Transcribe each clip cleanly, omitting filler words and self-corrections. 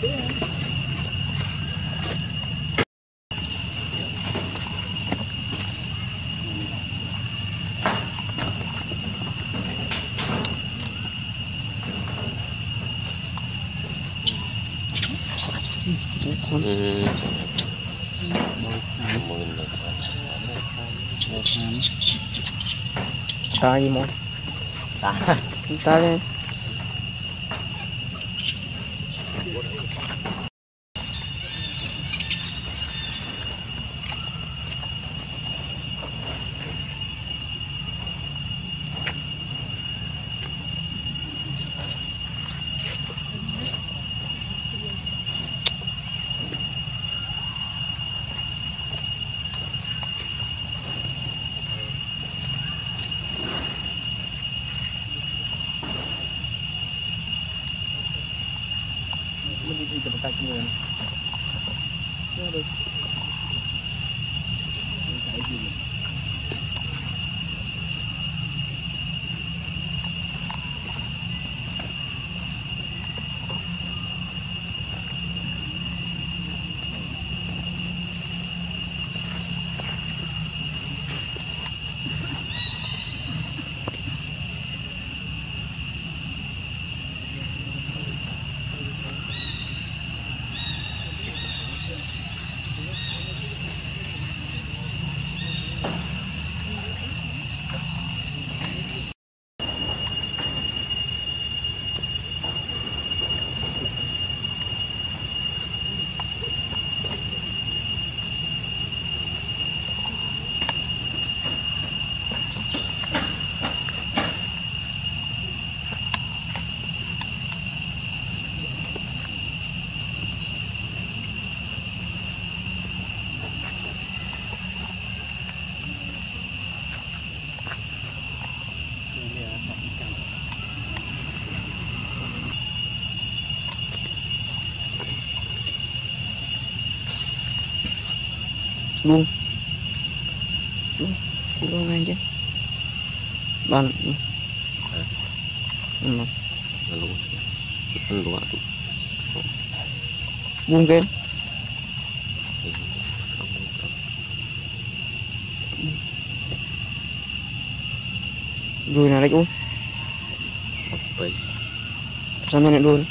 Tay mo. Tay. Dito pagkas mo yan. Pero buông buông aja ban buông cái rồi nào đấy uống sao này luôn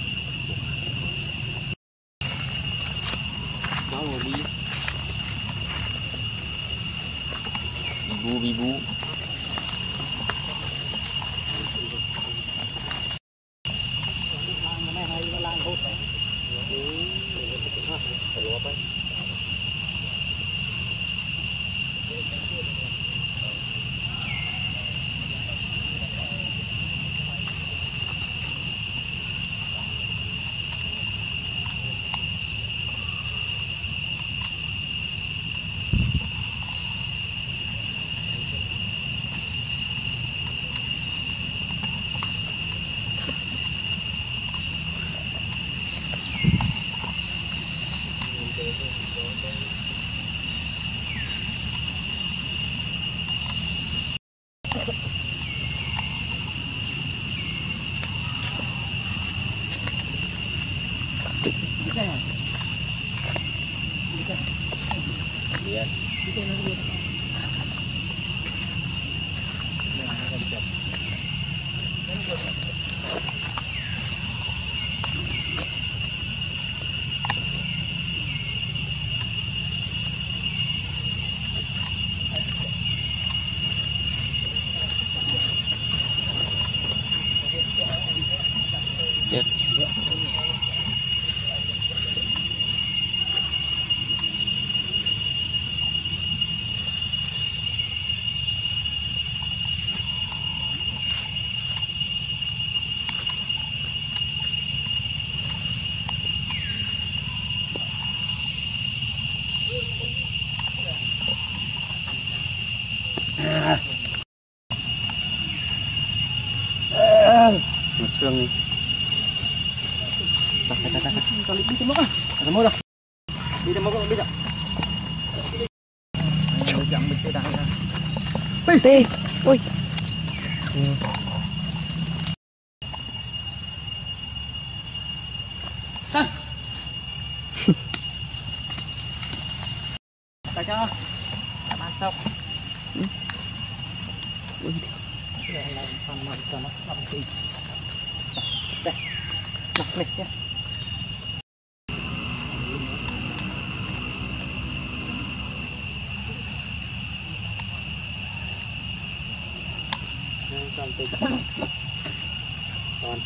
Ibu. Một xương đi. Kalau đi tembok ah. Ada mau dah. Đi tembok kau bisa. Jam betul dah. Hei, oi. Hah. cho ăn xong còn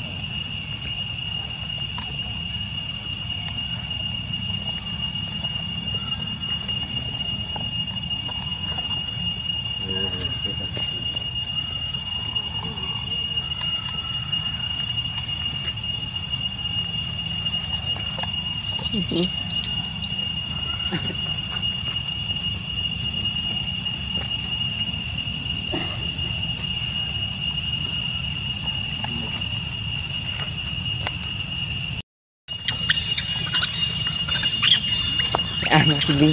masih bing.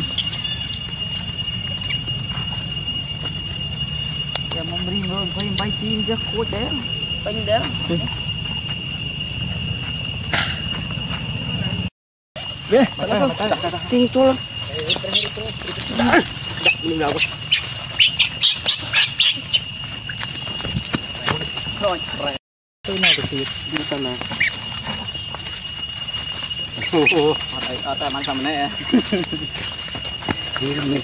Ya memberi baik dia kuat ya. Paling dah. Deh, Tinggal. Belum dah. Rồi, tôi nào được thiệt đi tao nè. Ở tại mang xong này. Đi đi.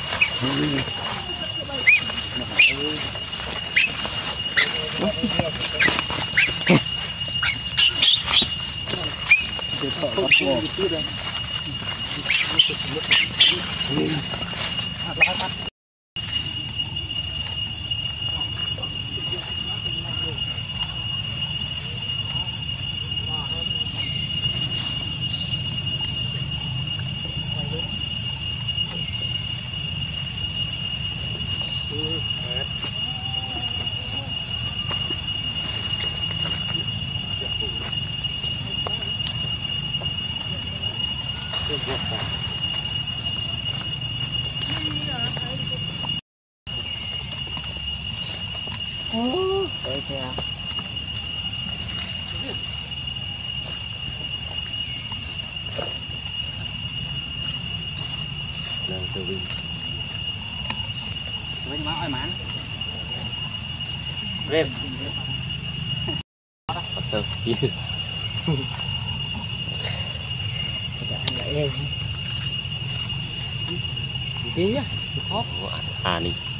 Đây kìa. Lần từ Vinh. Với má ơi mãn. Rem. Bắt đầu kia. Đi nhá. Hop. À đi.